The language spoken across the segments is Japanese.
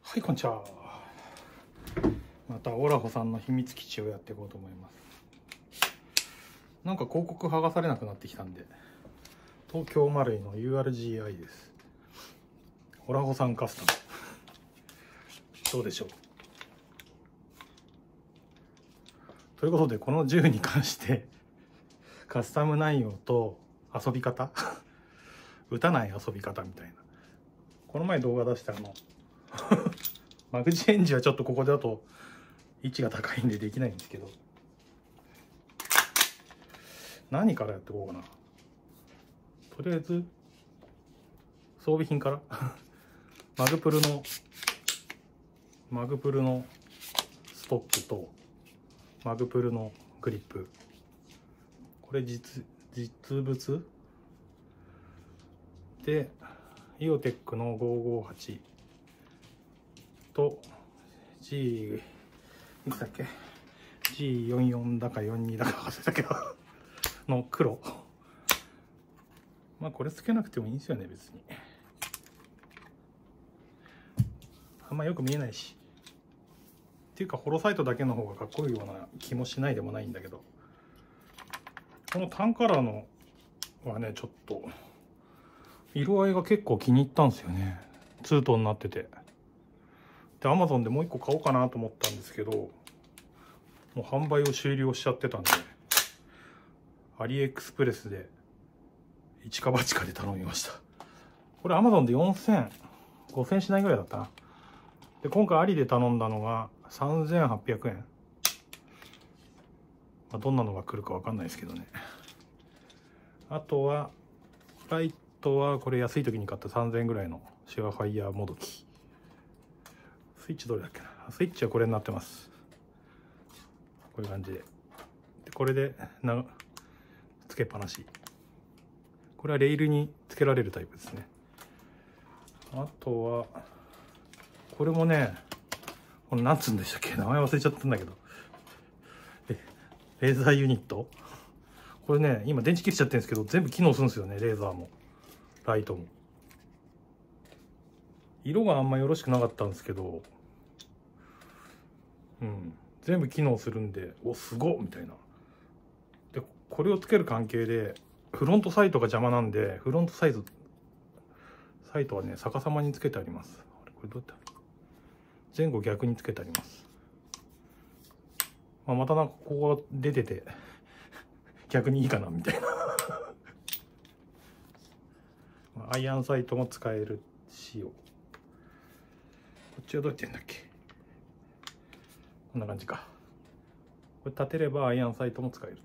はい、こんにちは。またオラホさんの秘密基地をやっていこうと思います。なんか広告剥がされなくなってきたんで、東京マルイの URGI です。オラホさんカスタム。どうでしょう。ということで、この銃に関してカスタム内容と遊び方撃たない遊び方みたいな。この前動画出したマグジエンジはちょっとここだと位置が高いんでできないんですけど、何からやっていこうかな。とりあえず装備品からマグプルのストックとマグプルのグリップ、これ実物でイオテックの558と G いつだっけ G44 だか42だか忘れたけどの黒。まあこれつけなくてもいいんですよね、別に。あんまよく見えないし。っていうかホロサイトだけの方がかっこいいような気もしないでもないんだけど、このタンカラーのはね、ちょっと色合いが結構気に入ったんですよね。ツートンになってて。で、Amazon でもう一個買おうかなと思ったんですけど、もう販売を終了しちゃってたんで、アリエクスプレスで一か八かで頼みました。これ Amazon で4000、5000しないぐらいだったな。で、今回アリで頼んだのが3800円。まあ、どんなのが来るかわかんないですけどね。あとは、ライトはこれ安い時に買った3000円ぐらいのシュアファイヤーもどき。スイッチどれだっけな。スイッチはこれになってます。こういう感じで。でこれでつけっぱなし。これはレールにつけられるタイプですね。あとは、これもね、これ何つうんでしたっけ、名前忘れちゃったんだけど。レーザーユニット。これね、今電池切れちゃってるんですけど、全部機能するんですよね、レーザーも。ライトも。色があんまよろしくなかったんですけど、全部機能するんで、お、すごっみたいな。で、これをつける関係で、フロントサイトが邪魔なんで、フロントサイトはね、逆さまにつけてあります。これどうやって前後逆につけてあります。またなんかここが出てて、逆にいいかなみたいな。アイアンサイトも使える仕様。こっちはどうやってやるんだっけ。こんな感じか。これ立てればアイアンサイトも使えると。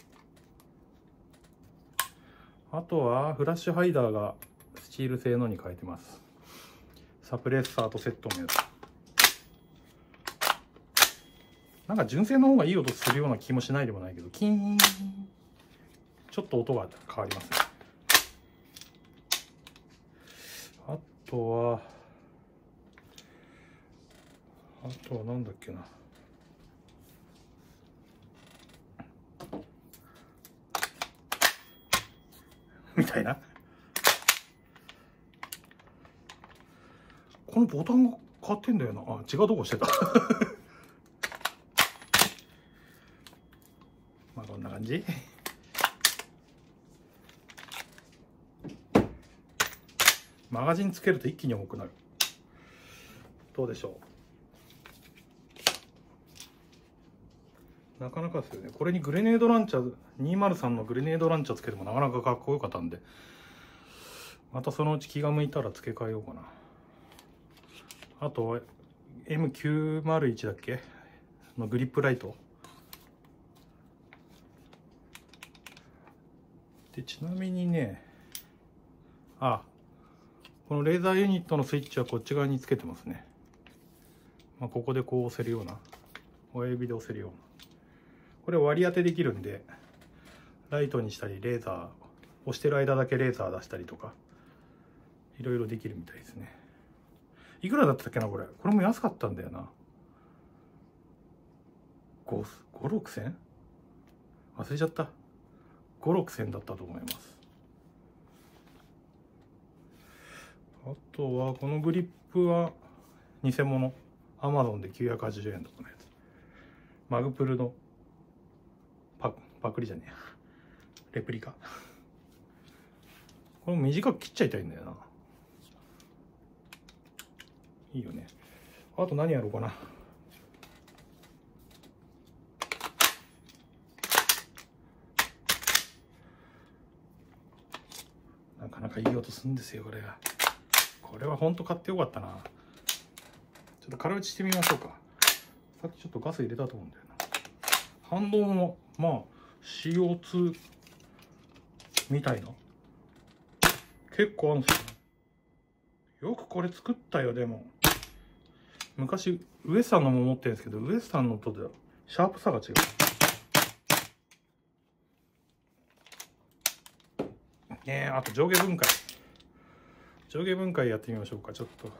あとはフラッシュハイダーがスチール製のに変えてます。サプレッサーとセットのやつ。なんか純正の方がいい音するような気もしないでもないけど、キーン。ちょっと音が変わりますね。あとはなんだっけな。みたいな。このボタンが変わってんだよな。あ、違うとこしてた。まあこんな感じ。マガジンつけると一気に重くなる。どうでしょう。なかなかですよね。これにグレネードランチャー、203のグレネードランチャーつけてもなかなかかっこよかったんで、またそのうち気が向いたら付け替えようかな。あと M901 だっけのグリップライトで、ちなみにね、このレーザーユニットのスイッチはこっち側につけてますね。ここでこう押せるような、親指で押せるような、これ割り当てできるんで、ライトにしたりレーザー押してる間だけレーザー出したりとかいろいろできるみたいですね。いくらだったっけな、これも安かったんだよな。5、6千忘れちゃった。5、6千だったと思います。あとはこのグリップは偽物。アマゾンで980円とかのやつ。マグプルのパクリじゃねえや。レプリカ。これ短く切っちゃいたいんだよな。いいよね。あと何やろうかな。なかなかいい音するんですよ、これが。これはほんと買ってよかったな。ちょっと空打ちしてみましょうか。さっきちょっとガス入れたと思うんだよな。反動も、まあ、CO2 みたいな。結構あるんですよね。よくこれ作ったよ、でも。昔、ウエスタンのも持ってるんですけど、ウエスタンのとではシャープさが違う。ねえ、あと上下分解。上下分解やってみましょうか、ちょっと。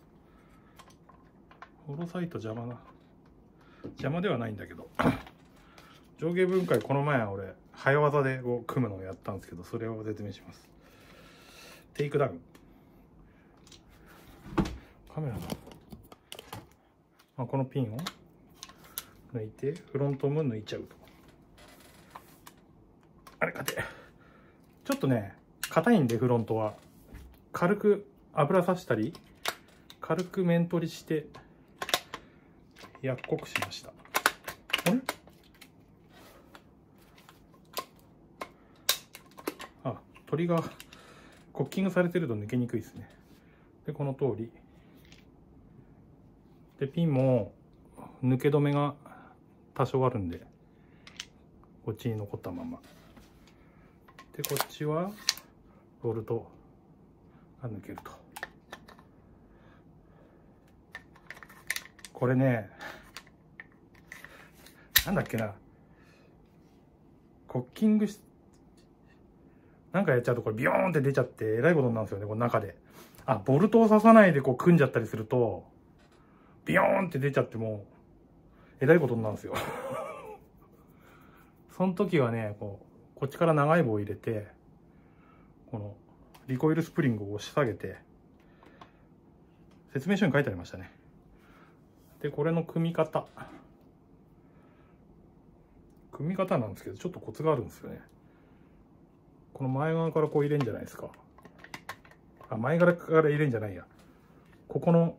ホロサイト邪魔な。邪魔ではないんだけど。上下分解、この前俺、早技でこう組むのをやったんですけど、それを説明します。テイクダウン。カメラの、このピンを抜いて、フロントも抜いちゃうと。あれ、勝て。ちょっとね、硬いんで、フロントは。軽く油さしたり、軽く面取りして、やっこくしました。あれ？あ、トリガー、コッキングされてると抜けにくいですね。で、この通り。で、ピンも抜け止めが多少あるんで、こっちに残ったまま。で、こっちはボルトが抜けると。これね、なんだっけな、コッキングなんかやっちゃうとこれビヨーンって出ちゃってえらいことになるんですよね、この中で。あ、ボルトを刺さないでこう組んじゃったりすると、ビヨーンって出ちゃってもえらいことになるんですよ。その時はね、こっちから長い棒を入れて、このリコイルスプリングを押し下げて、説明書に書いてありましたね。で、これの組み方なんですけど、ちょっとコツがあるんですよね。この前側からこう入れるんじゃないですか。あ、前側から入れるんじゃないや。ここの、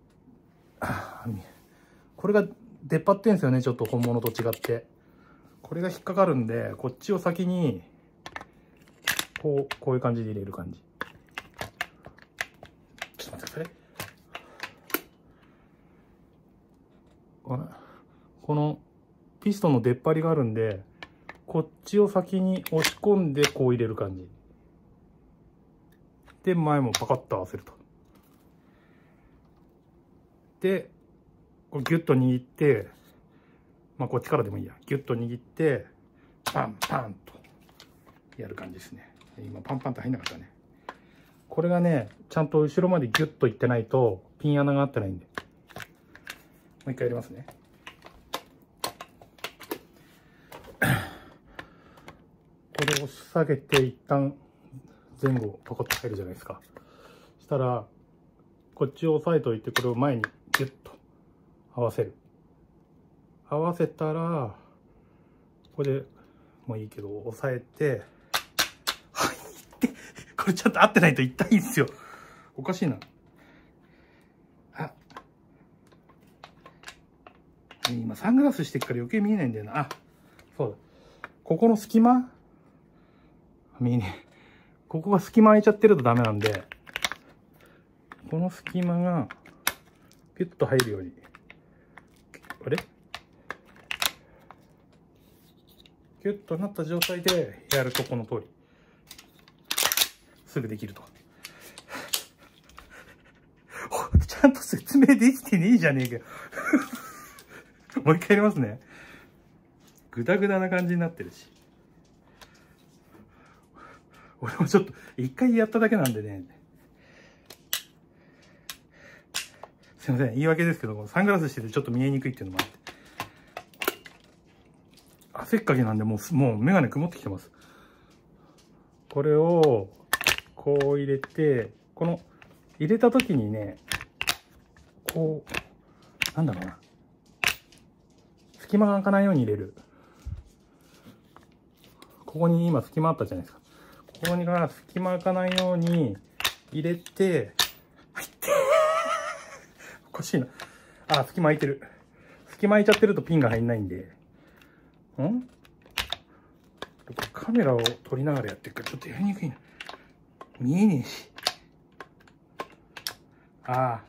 これが出っ張ってんですよね、ちょっと本物と違って。これが引っかかるんで、こっちを先に、こういう感じで入れる感じ。ちょっと待ってください。このピストンの出っ張りがあるんで、こっちを先に押し込んでこう入れる感じ。で、前もパカッと合わせると。で、こうギュッと握って、こっちからでもいいや。ギュッと握って、パンパンとやる感じですね。今パンパンと入んなかったね。これがね、ちゃんと後ろまでギュッといってないと、ピン穴が合ってないんで。もう一回やりますね。これを押し下げて一旦前後パコッと入るじゃないですか。そしたらこっちを押さえておいて、これを前にギュッと合わせる。合わせたらこれでもういいけど押さえて、はいってこれちゃんと合ってないと痛いんですよ。おかしいな。あ、今サングラスしてるから余計見えないんだよな。あ、そうだ。ここの隙間ここが隙間空いちゃってるとダメなんで、この隙間がピュッと入るように。あれ？キュッとなった状態でやるとこの通り。すぐできると。ちゃんと説明できてねえじゃねえか。もう一回やりますね。グダグダな感じになってるし。俺もちょっと一回やっただけなんでね。すいません、言い訳ですけど、サングラスしててちょっと見えにくいっていうのもあって。汗っかきなんでもうメガネ曇ってきてます。これをこう入れて、この入れた時にね、 こう、なんだろうな。隙間が開かないように入れる。ここに今隙間あったじゃないですか。ここにが隙間開かないように入れて、入って。おかしいな。あ、隙間開いてる。隙間開いちゃってるとピンが入んないんで。カメラを撮りながらやってるからちょっとやりにくいな。見えねえし。ああ。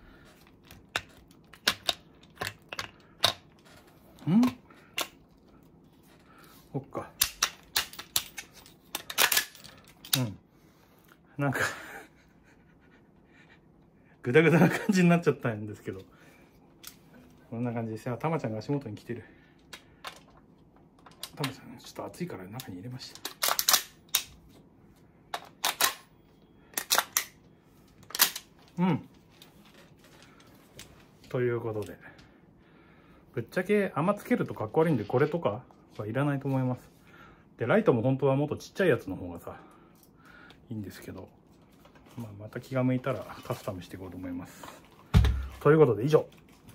そっか。なんかグダグダな感じになっちゃったんですけど、こんな感じですよ。たまちゃんが足元に来てる。たまちゃんちょっと暑いから中に入れました。ということで、ぶっちゃけあんまつけるとかっこ悪いんで、これとかはいらないと思います。でライトも本当はもっとちっちゃいやつの方がさいいんですけど、また気が向いたらカスタムしていこうと思います。ということで以上。